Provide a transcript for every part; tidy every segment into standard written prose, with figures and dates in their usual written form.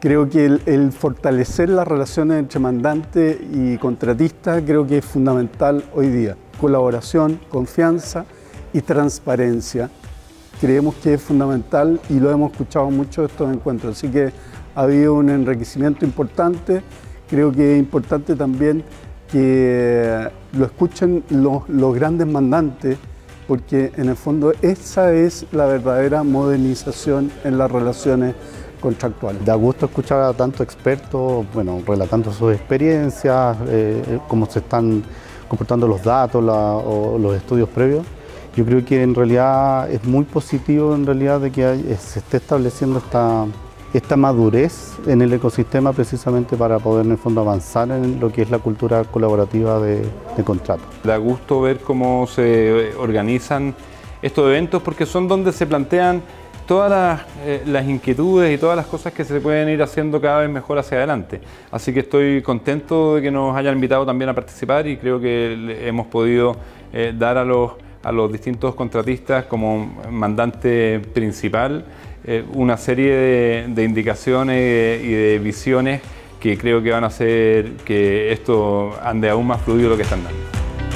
Creo que el fortalecer las relaciones entre mandante y contratista creo que es fundamental hoy día. Colaboración, confianza y transparencia. Creemos que es fundamental y lo hemos escuchado mucho en estos encuentros. Así que ha habido un enriquecimiento importante. Creo que es importante también que lo escuchen los grandes mandantes, porque en el fondo esa es la verdadera modernización en las relaciones contractuales. Da gusto escuchar a tantos expertos, bueno, relatando sus experiencias, cómo se están comportando los datos o los estudios previos. Yo creo que en realidad es muy positivo en realidad de que se esté estableciendo esta madurez en el ecosistema precisamente para poder en el fondo avanzar en lo que es la cultura colaborativa de contrato. Da gusto ver cómo se organizan estos eventos porque son donde se plantean todas las inquietudes y todas las cosas que se pueden ir haciendo cada vez mejor hacia adelante. Así que estoy contento de que nos hayan invitado también a participar y creo que hemos podido dar a los distintos contratistas como mandante principal una serie de indicaciones y de visiones que creo que van a hacer que esto ande aún más fluido de lo que están dando.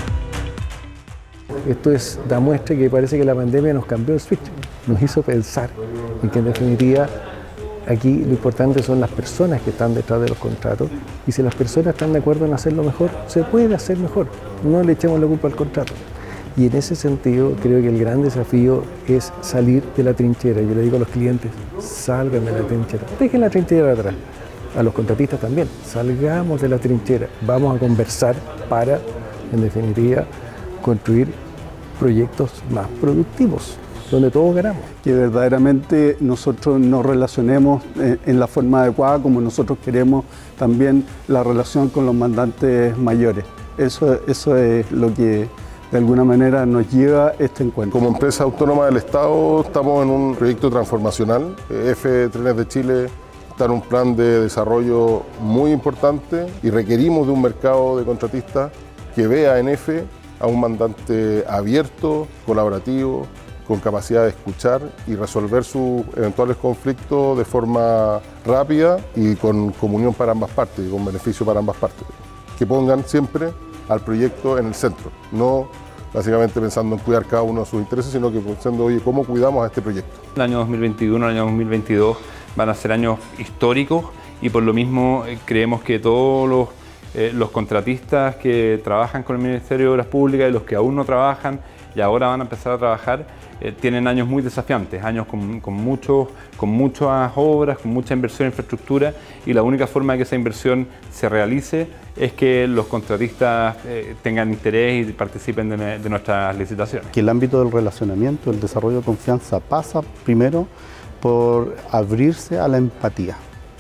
Esto da muestra que parece que la pandemia nos cambió el switch, nos hizo pensar en que en definitiva aquí lo importante son las personas que están detrás de los contratos y si las personas están de acuerdo en hacerlo mejor, se puede hacer mejor, no le echemos la culpa al contrato. Y en ese sentido creo que el gran desafío es salir de la trinchera. Yo le digo a los clientes, salgan de la trinchera, dejen la trinchera atrás. A los contratistas también, salgamos de la trinchera, vamos a conversar para, en definitiva, construir proyectos más productivos, donde todos ganamos. Que verdaderamente nosotros nos relacionemos en la forma adecuada como nosotros queremos también la relación con los mandantes mayores. Eso es lo que de alguna manera nos lleva este encuentro. Como empresa autónoma del Estado estamos en un proyecto transformacional. EFE Trenes de Chile está en un plan de desarrollo muy importante y requerimos de un mercado de contratistas que vea en EFE a un mandante abierto, colaborativo, con capacidad de escuchar y resolver sus eventuales conflictos de forma rápida y con comunión para ambas partes y con beneficio para ambas partes. Que pongan siempre al proyecto en el centro, no básicamente pensando en cuidar cada uno de sus intereses, sino que pensando, oye, ¿cómo cuidamos a este proyecto? El año 2021, el año 2022 van a ser años históricos y por lo mismo creemos que todos los contratistas que trabajan con el Ministerio de Obras Públicas y los que aún no trabajan y ahora van a empezar a trabajar, tienen años muy desafiantes, años con muchas obras, con mucha inversión en infraestructura y la única forma de que esa inversión se realice es que los contratistas tengan interés y participen de nuestras licitaciones. Que el ámbito del relacionamiento, el desarrollo de confianza pasa primero por abrirse a la empatía.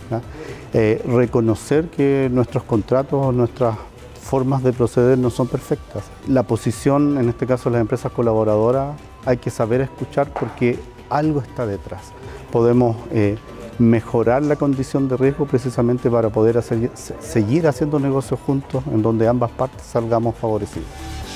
Reconocer que nuestros contratos, nuestras formas de proceder no son perfectas. La posición, en este caso de las empresas colaboradoras, hay que saber escuchar porque algo está detrás. Podemos mejorar la condición de riesgo precisamente para poder seguir haciendo negocios juntos en donde ambas partes salgamos favorecidos.